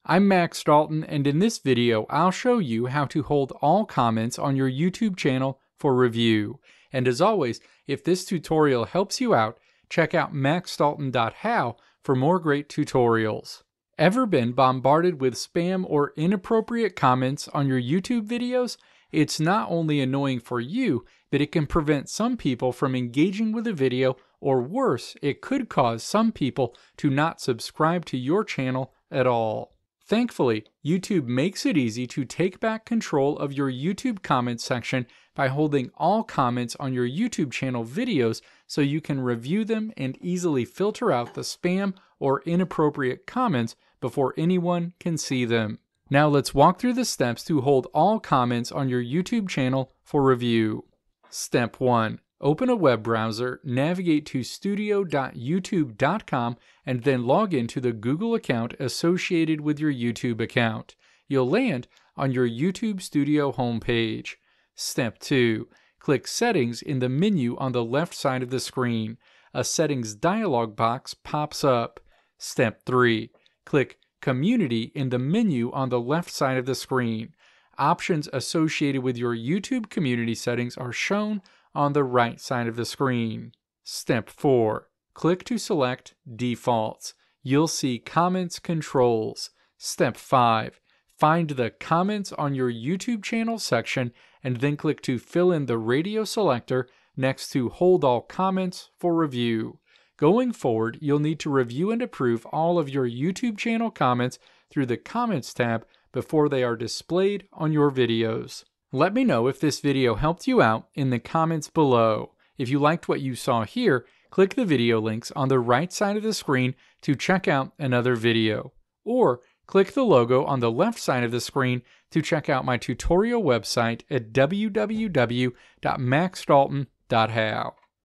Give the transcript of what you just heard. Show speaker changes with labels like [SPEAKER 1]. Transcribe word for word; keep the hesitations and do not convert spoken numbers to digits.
[SPEAKER 1] I'm Max Dalton, and in this video I'll show you how to hold all comments on your YouTube channel for review. And as always, if this tutorial helps you out, check out max dalton dot how for more great tutorials. Ever been bombarded with spam or inappropriate comments on your YouTube videos? It's not only annoying for you, but it can prevent some people from engaging with a video, or worse, it could cause some people to not subscribe to your channel at all. Thankfully, YouTube makes it easy to take back control of your YouTube comments section by holding all comments on your YouTube channel videos so you can review them and easily filter out the spam or inappropriate comments before anyone can see them. Now let's walk through the steps to hold all comments on your YouTube channel for review. Step one. Open a web browser, navigate to studio dot youtube dot com, and then log into the Google account associated with your YouTube account. You'll land on your YouTube Studio homepage. Step two. Click Settings in the menu on the left side of the screen. A Settings dialog box pops up. Step three. Click Community in the menu on the left side of the screen. Options associated with your YouTube community settings are shown on the right side of the screen. Step four. Click to select Defaults. You'll see Comments Controls. Step five. Find the Comments on your YouTube channel section and then click to fill in the radio selector next to Hold All Comments for review. Going forward, you'll need to review and approve all of your YouTube channel comments through the Comments tab before they are displayed on your videos. Let me know if this video helped you out in the comments below. If you liked what you saw here, click the video links on the right side of the screen to check out another video. Or click the logo on the left side of the screen to check out my tutorial website at w w w dot max dalton dot how.